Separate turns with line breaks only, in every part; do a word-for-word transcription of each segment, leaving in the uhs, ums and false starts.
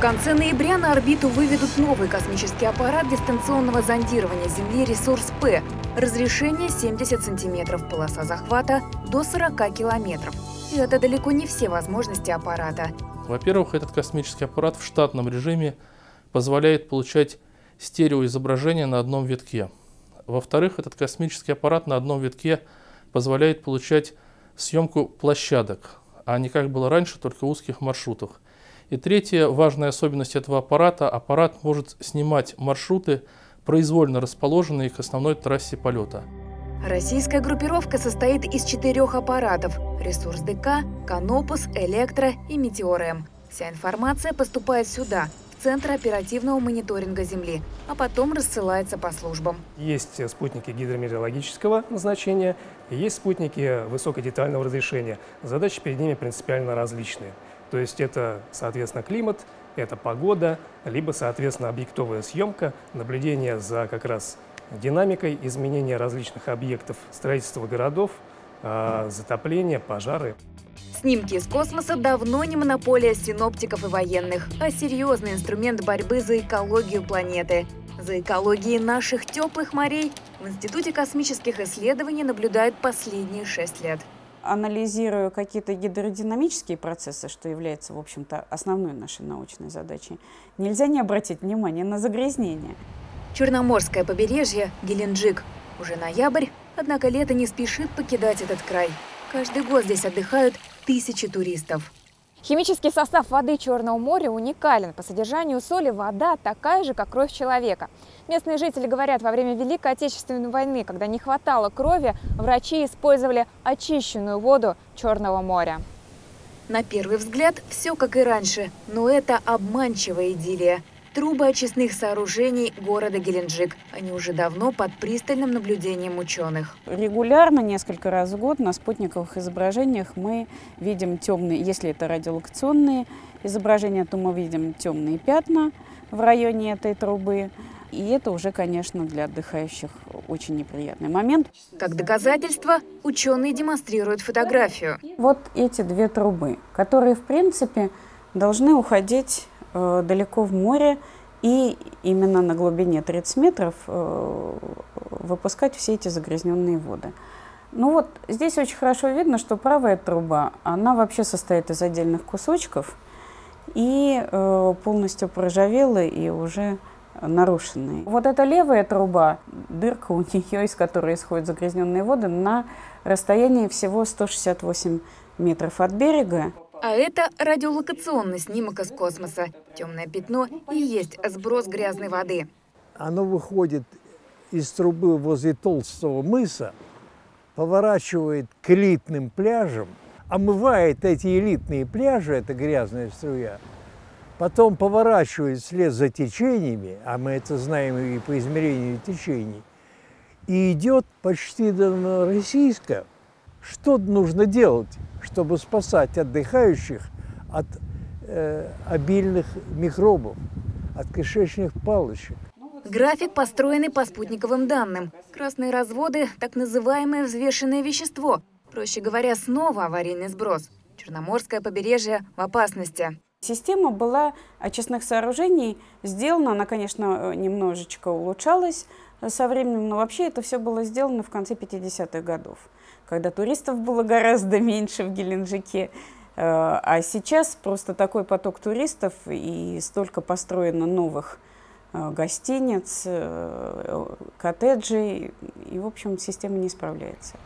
конце ноября на орбиту выведут новый космический аппарат дистанционного зондирования Земли «Ресурс-П». Разрешение семьдесят сантиметров, полоса захвата до сорока километров. И это далеко не все возможности аппарата.
Во-первых, этот космический аппарат в штатном режиме позволяет получать стереоизображение на одном витке. Во-вторых, этот космический аппарат на одном витке позволяет получать съемку площадок, а не как было раньше, только узких маршрутах. И третья важная особенность этого аппарата – аппарат может снимать маршруты, произвольно расположенные к основной трассе полета.
Российская группировка состоит из четырех аппаратов – «Ресурс-ДК», «Канопус», «Электро» и «Метеор-М». Вся информация поступает сюда, в Центр оперативного мониторинга Земли, а потом рассылается по службам.
Есть спутники гидрометеорологического назначения, и есть спутники высокодетального разрешения. Задачи перед ними принципиально различные. То есть это, соответственно, климат, это погода, либо, соответственно, объектовая съемка, наблюдение за как раз динамикой изменения различных объектов, строительства городов, затопления, пожары.
Снимки из космоса давно не монополия синоптиков и военных, а серьезный инструмент борьбы за экологию планеты. За экологией наших теплых морей в Институте космических исследований наблюдают последние шесть лет.
Анализируя какие-то гидродинамические процессы, что является, в общем-то, основной нашей научной задачей, нельзя не обратить внимание на загрязнение.
Черноморское побережье, Геленджик. Уже ноябрь, однако лето не спешит покидать этот край. Каждый год здесь отдыхают тысячи туристов.
Химический состав воды Черного моря уникален. По содержанию соли вода такая же, как кровь человека. Местные жители говорят, во время Великой Отечественной войны, когда не хватало крови, врачи использовали очищенную воду Черного моря.
На первый взгляд все как и раньше, но это обманчивая идиллия. Трубы очистных сооружений города Геленджик. Они уже давно под пристальным наблюдением ученых.
Регулярно, несколько раз в год на спутниковых изображениях мы видим темные, если это радиолокационные изображения, то мы видим темные пятна в районе этой трубы. И это уже, конечно, для отдыхающих очень неприятный момент.
Как доказательство, ученые демонстрируют фотографию.
Вот эти две трубы, которые, в принципе, должны уходить э, далеко в море и именно на глубине тридцати метров э, выпускать все эти загрязненные воды. Ну вот здесь очень хорошо видно, что правая труба, она вообще состоит из отдельных кусочков и э, полностью проржавела и уже нарушенные. Вот эта левая труба, дырка у нее, из которой исходят загрязненные воды, на расстоянии всего сто шестьдесят восемь метров от берега.
А это радиолокационный снимок из космоса. Темное пятно и есть сброс грязной воды.
Оно выходит из трубы возле Толстого мыса, поворачивает к элитным пляжам, омывает эти элитные пляжи, это грязная струя, потом поворачивает вслед за течениями, а мы это знаем и по измерению течений, и идет почти до Новороссийска. Что нужно делать, чтобы спасать отдыхающих от э, обильных микробов, от кишечных палочек?
График построенный по спутниковым данным. Красные разводы – так называемое взвешенное вещество. Проще говоря, снова аварийный сброс. Черноморское побережье в опасности.
Система была очистных сооружений сделана, она, конечно, немножечко улучшалась со временем, но вообще это все было сделано в конце пятидесятых годов, когда туристов было гораздо меньше в Геленджике. А сейчас просто такой поток туристов и столько построено новых гостиниц, коттеджей, и, в общем, система не справляется.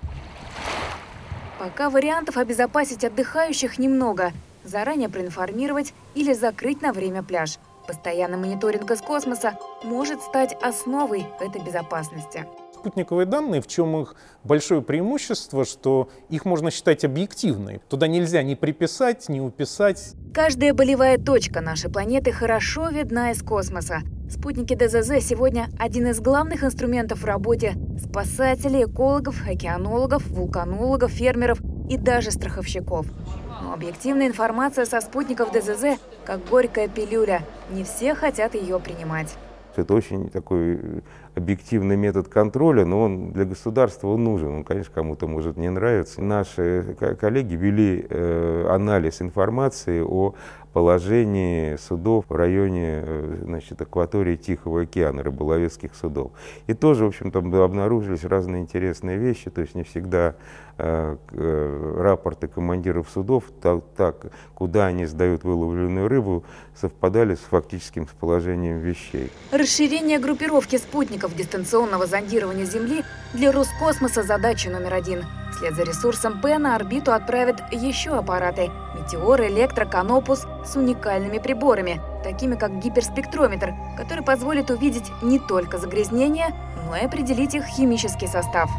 Пока вариантов обезопасить отдыхающих немного. Заранее проинформировать или закрыть на время пляж. Постоянный мониторинг из космоса может стать основой этой безопасности.
Спутниковые данные, в чем их большое преимущество, что их можно считать объективной. Туда нельзя ни приписать, ни уписать.
Каждая болевая точка нашей планеты хорошо видна из космоса. Спутники ДЗЗ сегодня один из главных инструментов в работе спасателей, экологов, океанологов, вулканологов, фермеров и даже страховщиков. Но объективная информация со спутников ДЗЗ, как горькая пилюля, не все хотят ее принимать.
Это очень такой объективный метод контроля, но он для государства он нужен. Он, конечно, кому-то может не нравиться. Наши коллеги вели э, анализ информации о положении судов в районе, значит, акватории Тихого океана, рыболовецких судов. И тоже, в общем, там обнаружились разные интересные вещи, то есть не всегда э, э, рапорты командиров судов, так, так, куда они сдают выловленную рыбу, совпадали с фактическим положением вещей.
Расширение группировки спутников дистанционного зондирования Земли для Роскосмоса задача номер один. Вслед за ресурсом П на орбиту отправят еще аппараты – Метеор, Электро, Канопус с уникальными приборами, такими как гиперспектрометр, который позволит увидеть не только загрязнения, но и определить их химический состав.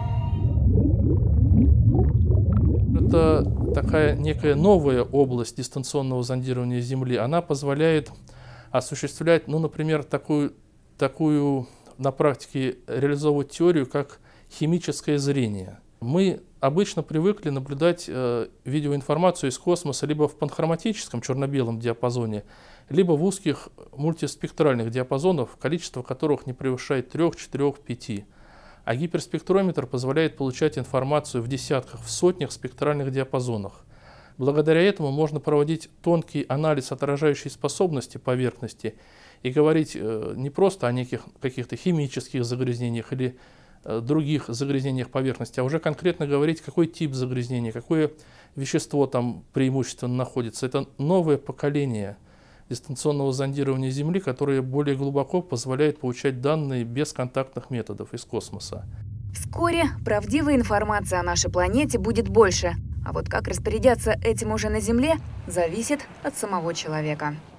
Это такая некая новая область дистанционного зондирования Земли. Она позволяет осуществлять, ну, например, такую, такую на практике реализовывать теорию, как химическое зрение. Мы обычно привыкли наблюдать э, видеоинформацию из космоса либо в панхроматическом черно-белом диапазоне, либо в узких мультиспектральных диапазонах, количество которых не превышает трёх, четырёх, пяти. А гиперспектрометр позволяет получать информацию в десятках, в сотнях спектральных диапазонах. Благодаря этому можно проводить тонкий анализ отражающей способности поверхности и говорить э, не просто о неких каких-то химических загрязнениях или других загрязнениях поверхности, а уже конкретно говорить, какой тип загрязнения, какое вещество там преимущественно находится. Это новое поколение дистанционного зондирования Земли, которое более глубоко позволяет получать данные без контактных методов из космоса.
Вскоре правдивой информации о нашей планете будет больше. А вот как распорядятся этим уже на Земле, зависит от самого человека.